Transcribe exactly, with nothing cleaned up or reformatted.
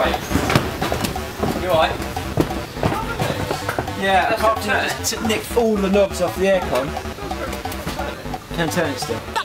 great. You alright? Yeah, apart from that, just nick all the knobs off the aircon. Can turn it still.